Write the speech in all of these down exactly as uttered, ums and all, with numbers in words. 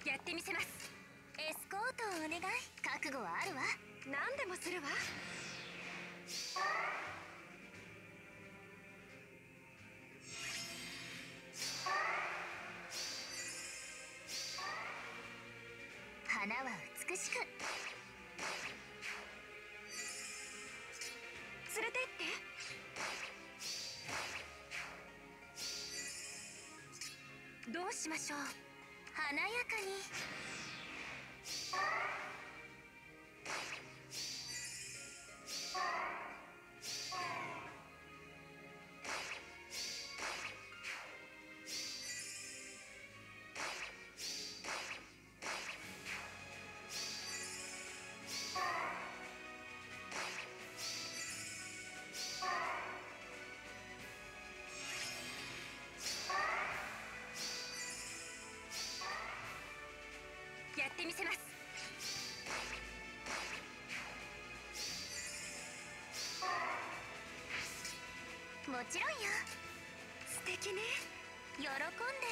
やってみせます。エスコートをお願い。覚悟はあるわ。何でもするわ。花は美しく。連れてって。どうしましょう。華やかに。やってみせます。もちろんよ。素敵ね。喜んで。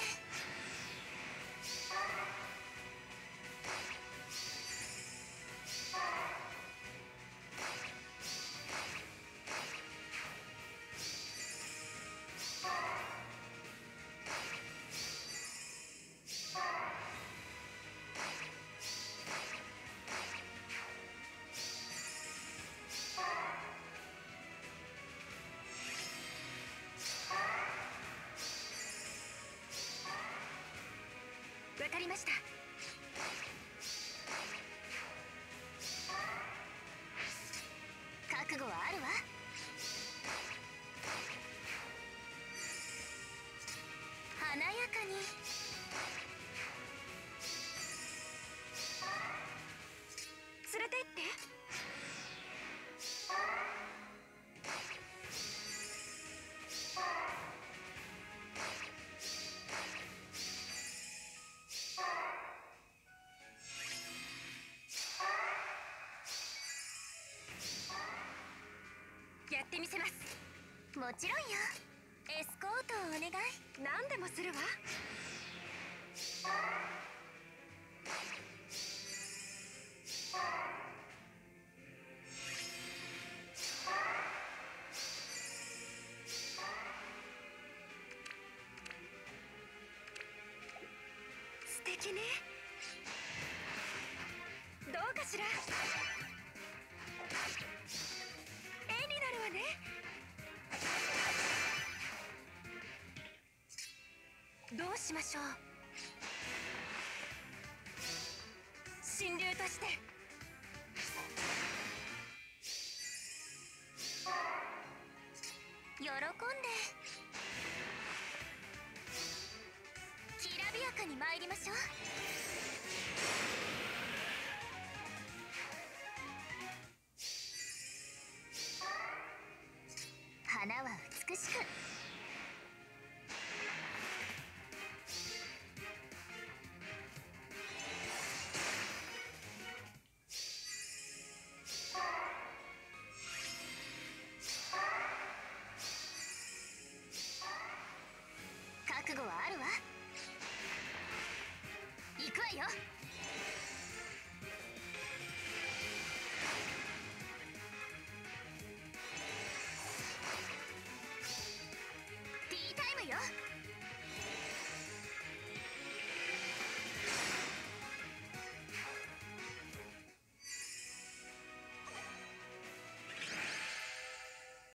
わかりました。覚悟はあるわ。華やかに。連れてって。やってみせます。もちろんよ。エスコートをお願い。何でもするわ。素敵ね。どうかしら。絵になるわね。どうしましょう。神竜として。喜んで。きらびやかに参りましょう。花は美しく。覚悟はあるわ。行くわよ。